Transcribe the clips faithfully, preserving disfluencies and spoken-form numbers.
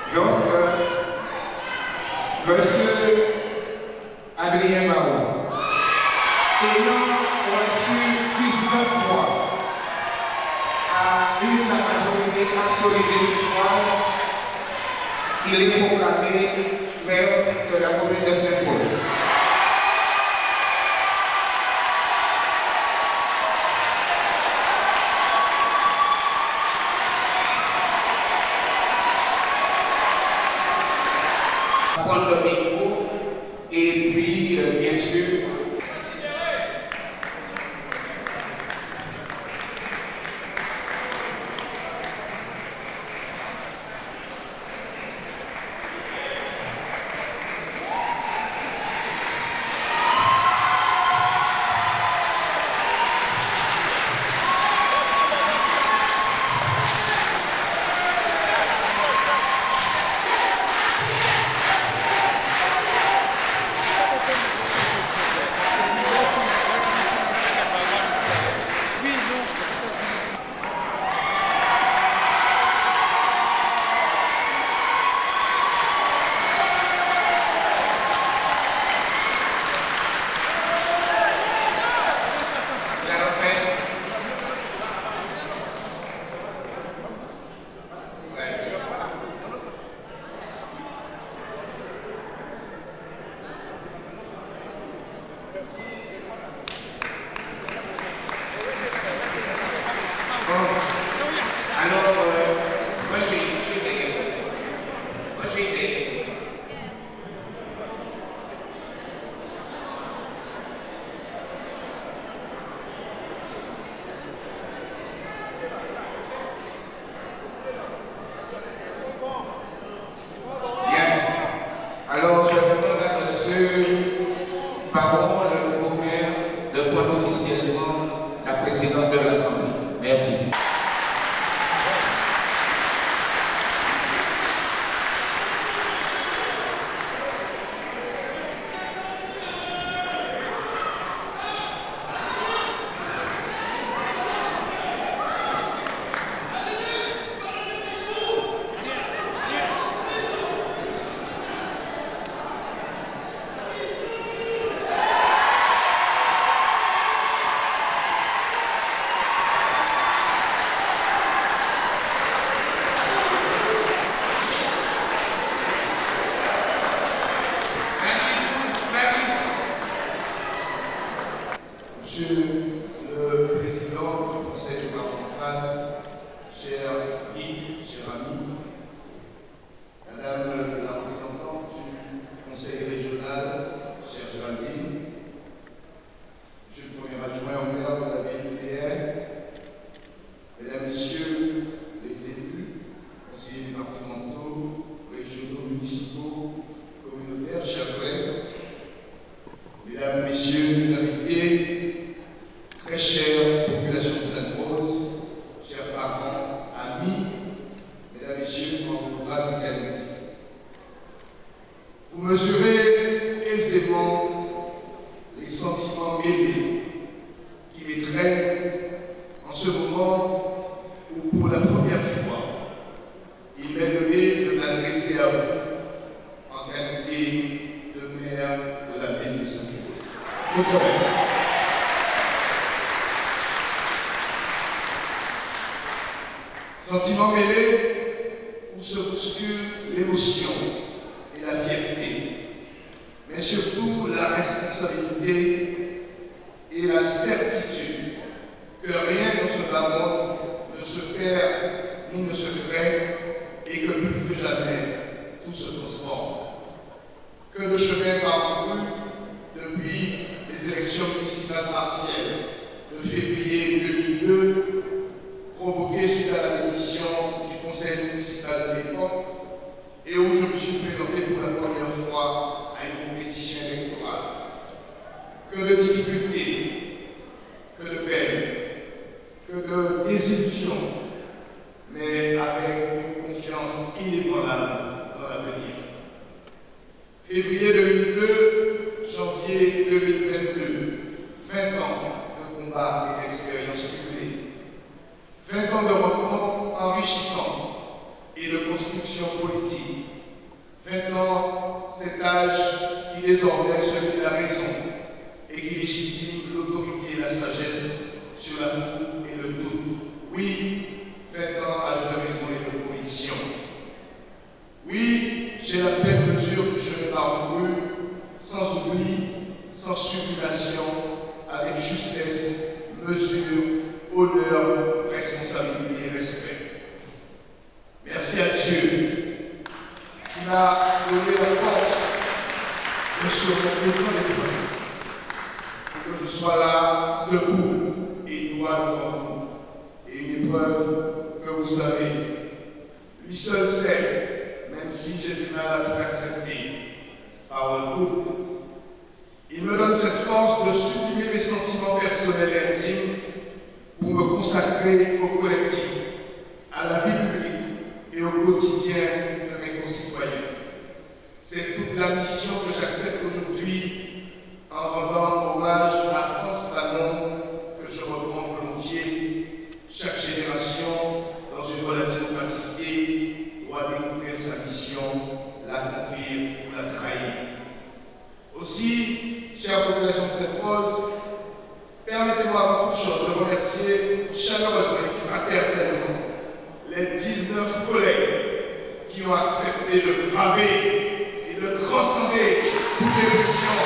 Donc, euh, Monsieur Adrien Barreau, ayant reçu dix-neuf fois à une la majorité absolue des suffrages, il est proclamé maire de la commune de Saint-Paul. Prendre le micro et puis, euh, bien sûr, Sentiment mêlé où se bouscule l'émotion et la fierté, mais surtout la responsabilité et la certitude que rien dans ce bas monde ne se perd ni ne se crée et que plus que jamais tout se transforme. Que le chemin parcouru depuis les élections municipales partielles de février deux mille deux, provoqué suite à la démission du conseil municipal de l'époque et où je me suis présenté pour la première fois à une compétition électorale. Que de difficultés, que de peine, que de désillusions, mais avec une confiance inébranlable dans l'avenir. Février deux mille deux, janvier deux mille vingt-deux, vingt ans de combat et d'expérience cumulée. vingt ans de rencontres enrichissantes et de construction politique qui désormais celui de la raison et qui légitime l'autorité et la sagesse sur la foule et le doute. Oui, vingt ans à de raison et de conviction. Oui, j'ai la pleine mesure du chemin parcouru, sans oubli, sans sublimation, avec justesse, mesure, honneur, responsabilité et respect. Merci à Dieu qui m'a donné la force de surmonter tous les problèmes, pour que je sois là, debout et droit devant vous. Et une épreuve que vous savez, lui seul sait, même si j'ai du mal à tout accepter, par un doute. Il me donne cette force de sublimer mes sentiments personnels et intimes pour me consacrer au collectif, à la vie publique et au quotidien de mes concitoyens. C'est toute la mission que j'accepte aujourd'hui en rendant hommage à France Fanon, que je reprends volontiers. Chaque génération, dans une relative capacité, doit découvrir sa mission, l'accomplir ou la trahir. Aussi, chère population de Sainte-Rose, permettez-moi avant toute chose de remercier chaleureusement et fraternellement les dix-neuf collègues qui ont accepté de braver et de transcender toutes les pressions,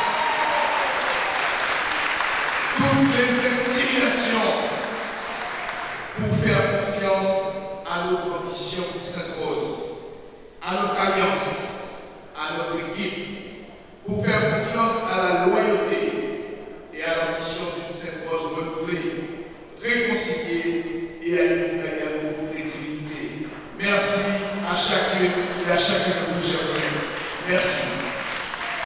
toutes les intimidations pour faire confiance à notre ambition pour Sainte-Rose, à notre alliance, à notre équipe, pour faire confiance à la loyauté et à l'ambition d'une Sainte-Rose renouvelée, réconciliée et à une également crédibilisée. Merci à chacune et à chacun de vous, chers collègues. Merci.